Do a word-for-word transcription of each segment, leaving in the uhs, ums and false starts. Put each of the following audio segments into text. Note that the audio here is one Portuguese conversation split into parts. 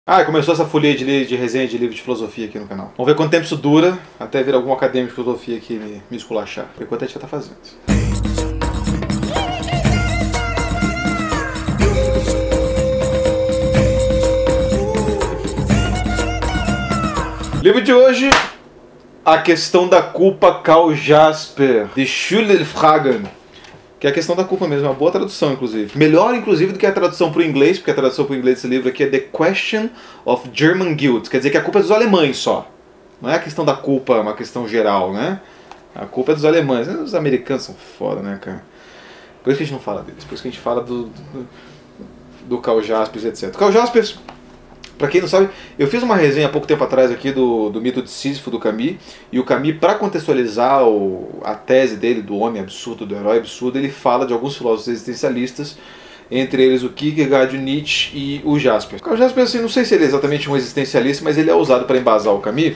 Ah, começou essa folia de, li- de resenha de livro de filosofia aqui no canal. Vamos ver quanto tempo isso dura até vir algum acadêmico de filosofia aqui me, me esculachar. Por enquanto a gente vai estar fazendo. Livro de hoje, A Questão da Culpa, Karl Jasper, de Schuldfragen. Que é a questão da culpa mesmo, é uma boa tradução, inclusive. Melhor, inclusive, do que a tradução para o inglês, porque a tradução para o inglês desse livro aqui é The Question of German Guilt. Quer dizer que a culpa é dos alemães só. Não é a questão da culpa, uma questão geral, né? A culpa é dos alemães. Os americanos são foda, né, cara? Por isso que a gente não fala deles, por isso que a gente fala do, do, do Karl Jaspers, etcétera. Karl Jaspers, pra quem não sabe, eu fiz uma resenha há pouco tempo atrás aqui do, do mito de Sísifo do Camus, e o Camus, para contextualizar o, a tese dele do homem absurdo, do herói absurdo, ele fala de alguns filósofos existencialistas, entre eles o Kierkegaard, o Nietzsche e o Jasper. O Karl Jasper, assim, não sei se ele é exatamente um existencialista, mas ele é usado para embasar o Camus.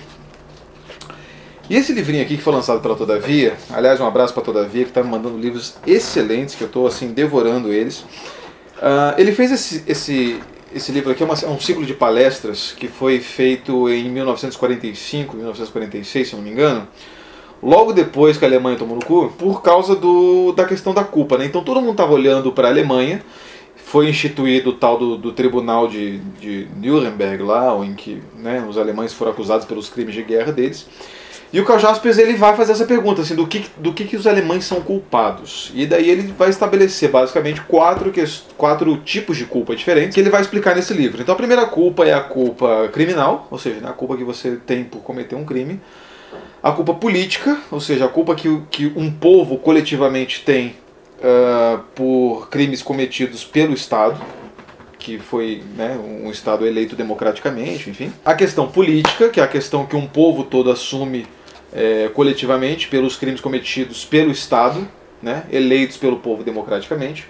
E esse livrinho aqui que foi lançado pela Todavia, aliás, um abraço para Todavia, que está me mandando livros excelentes, que eu estou assim devorando eles. Uh, ele fez esse, esse, esse livro aqui, é, uma, é um ciclo de palestras que foi feito em mil novecentos e quarenta e cinco, mil novecentos e quarenta e seis, se eu não me engano, logo depois que a Alemanha tomou no cu, por causa do, da questão da culpa, né? Então todo mundo estava olhando para a Alemanha, foi instituído o tal do, do tribunal de, de Nuremberg lá, em que, né, os alemães foram acusados pelos crimes de guerra deles. E o Karl Jaspers, ele vai fazer essa pergunta, assim, do que, do que, que os alemães são culpados. E daí ele vai estabelecer basicamente quatro, quatro tipos de culpa diferentes que ele vai explicar nesse livro. Então a primeira culpa é a culpa criminal, ou seja, né, a culpa que você tem por cometer um crime. A culpa política, ou seja, a culpa que, que um povo coletivamente tem uh, por crimes cometidos pelo Estado, que foi, né, um Estado eleito democraticamente, enfim. A questão política, que é a questão que um povo todo assume é, coletivamente pelos crimes cometidos pelo Estado, né, eleitos pelo povo democraticamente.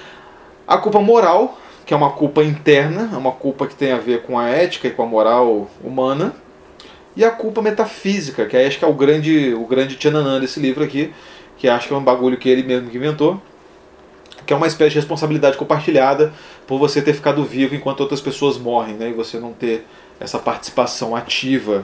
A culpa moral, que é uma culpa interna, é uma culpa que tem a ver com a ética e com a moral humana. E a culpa metafísica, que acho que é o grande, o grande tchananã desse livro aqui, que acho que é um bagulho que ele mesmo que inventou, que é uma espécie de responsabilidade compartilhada por você ter ficado vivo enquanto outras pessoas morrem, né, e você não ter essa participação ativa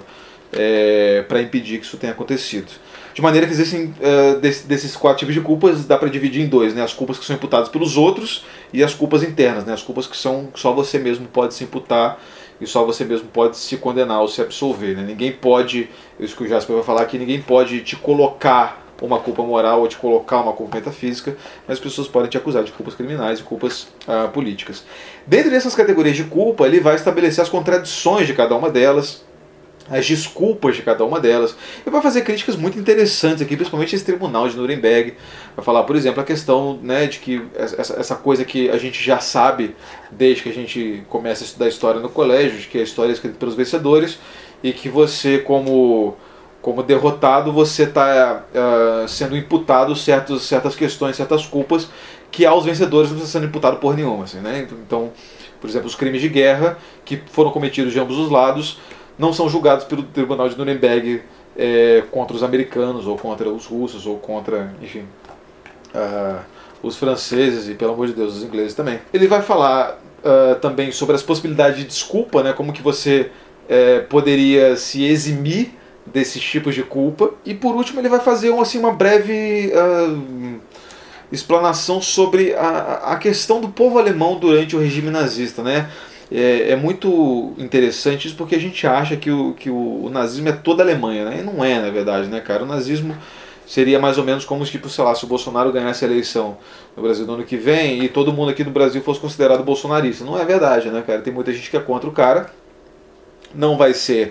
é, para impedir que isso tenha acontecido. De maneira que existem, uh, desses quatro tipos de culpas, dá para dividir em dois, né, as culpas que são imputadas pelos outros e as culpas internas, né, as culpas que são que só você mesmo pode se imputar e só você mesmo pode se condenar ou se absolver, né. Ninguém pode, isso que o Jasper vai falar aqui, ninguém pode te colocar uma culpa moral ou te colocar uma culpa metafísica, mas as pessoas podem te acusar de culpas criminais e culpas ah, políticas. Dentro dessas categorias de culpa, ele vai estabelecer as contradições de cada uma delas, as desculpas de cada uma delas, e vai fazer críticas muito interessantes aqui, principalmente esse tribunal de Nuremberg. Vai falar, por exemplo, a questão, né, de que essa, essa coisa que a gente já sabe desde que a gente começa a estudar história no colégio, de que a história é escrita pelos vencedores, e que você, como como derrotado, você está uh, sendo imputado certos, certas questões, certas culpas que aos vencedores não está sendo imputado por nenhuma. Assim, né? Então, por exemplo, os crimes de guerra que foram cometidos de ambos os lados não são julgados pelo Tribunal de Nuremberg é, contra os americanos, ou contra os russos, ou contra, enfim, uh, os franceses e, pelo amor de Deus, os ingleses também. Ele vai falar uh, também sobre as possibilidades de desculpa, né? Como que você uh, poderia se eximir desses tipos de culpa. E por último ele vai fazer assim, uma breve uh, explanação sobre a, a questão do povo alemão durante o regime nazista, né? É, é muito interessante isso porque a gente acha que o, que o, o nazismo é toda a Alemanha, né? E não é, na verdade, né, cara? O nazismo seria mais ou menos como, tipo, sei lá, se o Bolsonaro ganhasse a eleição no Brasil no ano que vem e todo mundo aqui no Brasil fosse considerado bolsonarista. Não é verdade, né, cara? Tem muita gente que é contra o cara. Não vai ser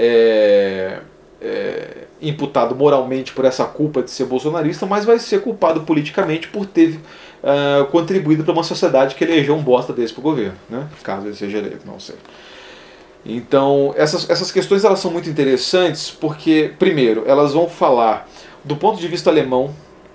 É, É, imputado moralmente por essa culpa de ser bolsonarista, mas vai ser culpado politicamente por ter uh, contribuído para uma sociedade que elegeu um bosta desse para o governo, né? Caso ele seja eleito, não sei. Então, essas, essas questões elas são muito interessantes porque, primeiro, elas vão falar do ponto de vista alemão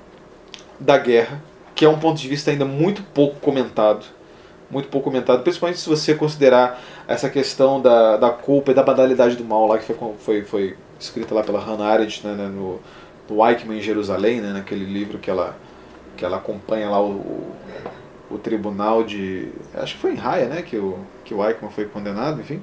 da guerra, que é um ponto de vista ainda muito pouco comentado, muito pouco comentado, principalmente se você considerar essa questão da, da culpa e da banalidade do mal lá que foi, foi, foi escrita lá pela Hannah Arendt, né, né, no, no Eichmann em Jerusalém, né, naquele livro que ela, que ela acompanha lá o, o, o tribunal de... acho que foi em Haia, né, que o, que o Eichmann foi condenado, enfim.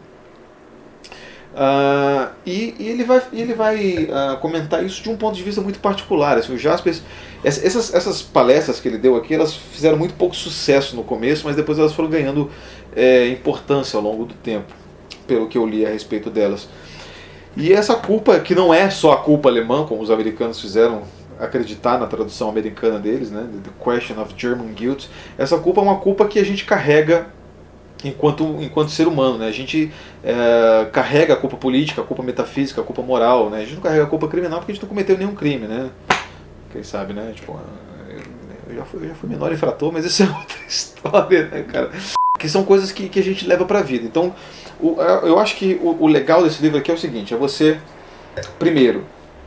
Uh, e, e ele vai, ele vai uh, comentar isso de um ponto de vista muito particular. Assim, o Jaspers, essas, essas palestras que ele deu aqui, elas fizeram muito pouco sucesso no começo, mas depois elas foram ganhando é, importância ao longo do tempo, pelo que eu li a respeito delas. E essa culpa, que não é só a culpa alemã, como os americanos fizeram acreditar na tradução americana deles, né, The Question of German Guilt, essa culpa é uma culpa que a gente carrega enquanto, enquanto ser humano, né? A gente é, carrega a culpa política, a culpa metafísica, a culpa moral, né? A gente não carrega a culpa criminal porque a gente não cometeu nenhum crime, né? Quem sabe, né? Tipo, eu já fui, eu já fui menor infrator, mas isso é outra história, né, cara? Que são coisas que, que a gente leva pra vida. Então, o, eu acho que o, o legal desse livro aqui é o seguinte, é você, primeiro,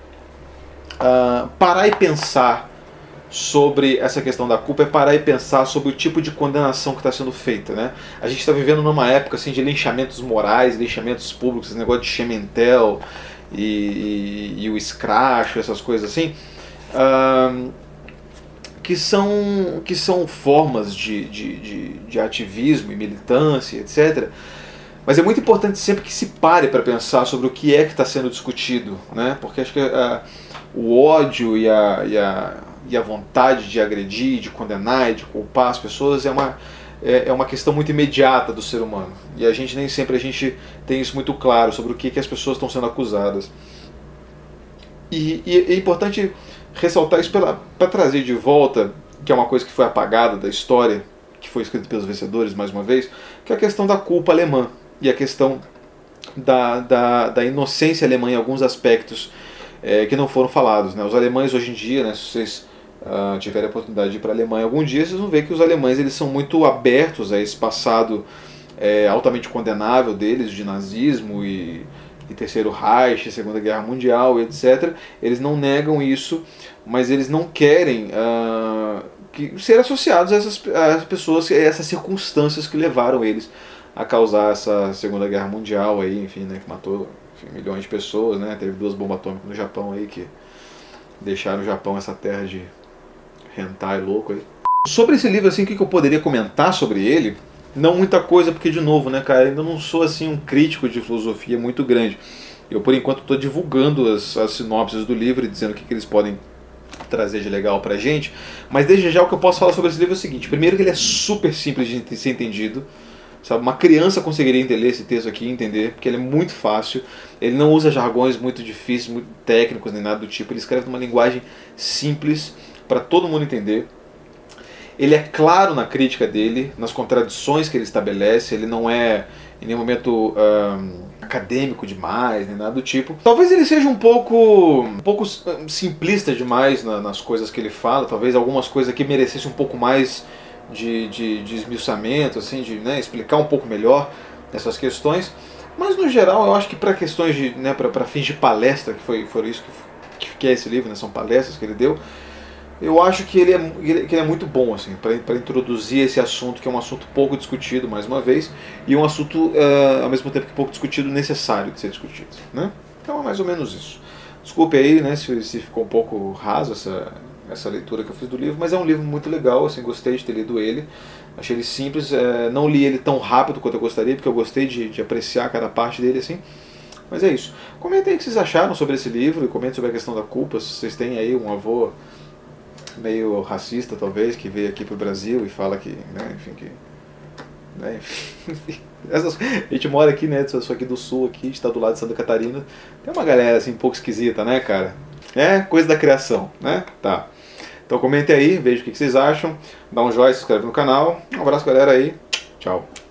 uh, parar e pensar sobre essa questão da culpa, é parar e pensar sobre o tipo de condenação que está sendo feita, né? A gente está vivendo numa época assim, de linchamentos morais, linchamentos públicos, esse negócio de Chementel e, e, e o escracho, essas coisas assim, uh, que, são, que são formas de, de, de, de ativismo e militância, etcétera. Mas é muito importante sempre que se pare para pensar sobre o que é que está sendo discutido, né? Porque acho que uh, o ódio e a, e a e a vontade de agredir, de condenar e de culpar as pessoas é uma, é, é uma questão muito imediata do ser humano. E a gente nem sempre a gente tem isso muito claro sobre o que, que as pessoas estão sendo acusadas. E, e é importante ressaltar isso para trazer de volta, que é uma coisa que foi apagada da história, que foi escrita pelos vencedores mais uma vez, que é a questão da culpa alemã e a questão da, da, da inocência alemã em alguns aspectos é, que não foram falados, né? Os alemães hoje em dia, né, se vocês Uh, tiverem a oportunidade de ir para a Alemanha algum dia, vocês vão ver que os alemães eles são muito abertos a esse passado é, altamente condenável deles, de nazismo e, e Terceiro Reich, Segunda Guerra Mundial, etcétera. Eles não negam isso, mas eles não querem uh, que, ser associados a essas, a essas pessoas, a essas circunstâncias que levaram eles a causar essa Segunda Guerra Mundial, aí, enfim, né, que matou enfim, milhões de pessoas, né, teve duas bombas atômicas no Japão aí que deixaram o Japão essa terra de hentai louco aí. Sobre esse livro, assim, o que eu poderia comentar sobre ele? Não muita coisa, porque, de novo, né, cara, ainda não sou, assim, um crítico de filosofia muito grande. Eu, por enquanto, estou divulgando as, as sinopses do livro e dizendo o que, que eles podem trazer de legal pra gente. Mas, desde já, o que eu posso falar sobre esse livro é o seguinte. Primeiro que ele é super simples de ser entendido. Sabe? Uma criança conseguiria entender esse texto aqui e entender, porque ele é muito fácil. Ele não usa jargões muito difíceis, muito técnicos, nem nada do tipo. Ele escreve numa linguagem simples, para todo mundo entender. Ele é claro na crítica dele, nas contradições que ele estabelece, ele não é em nenhum momento um, acadêmico demais, nem nada do tipo. Talvez ele seja um pouco, um pouco simplista demais na, nas coisas que ele fala, talvez algumas coisas aqui merecessem um pouco mais de, de, de esmiuçamento, assim, de né, explicar um pouco melhor essas questões. Mas no geral eu acho que para questões de, né, para fins de palestra, que foi, foi isso que, que é esse livro, né, são palestras que ele deu, eu acho que ele é, que ele é muito bom assim, para introduzir esse assunto, que é um assunto pouco discutido, mais uma vez, e um assunto, uh, ao mesmo tempo que pouco discutido, necessário de ser discutido, né? Então é mais ou menos isso. Desculpe aí, né, se, se ficou um pouco raso essa, essa leitura que eu fiz do livro, mas é um livro muito legal, assim, gostei de ter lido ele. Achei ele simples, uh, não li ele tão rápido quanto eu gostaria, porque eu gostei de, de apreciar cada parte dele, assim. Mas é isso. Comentem aí o que vocês acharam sobre esse livro, e comentem sobre a questão da culpa, se vocês têm aí um avô meio racista, talvez, que veio aqui pro Brasil e fala que, né, enfim, que... Né, enfim, essas, a gente mora aqui, né, sou aqui do sul, aqui, a gente tá do lado de Santa Catarina, tem uma galera, assim, um pouco esquisita, né, cara? É coisa da criação, né? Tá. Então comentem aí, veja o que vocês acham, dá um joinha, se inscreve no canal, um abraço, galera, aí, tchau.